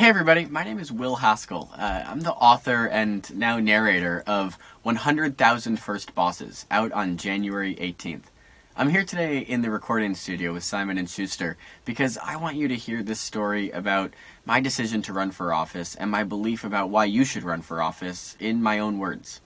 Hey everybody, my name is Will Haskell. I'm the author and now narrator of 100,000 First Bosses, out on January 18th. I'm here today in the recording studio with Simon and Schuster because I want you to hear this story about my decision to run for office and my belief about why you should run for office in my own words.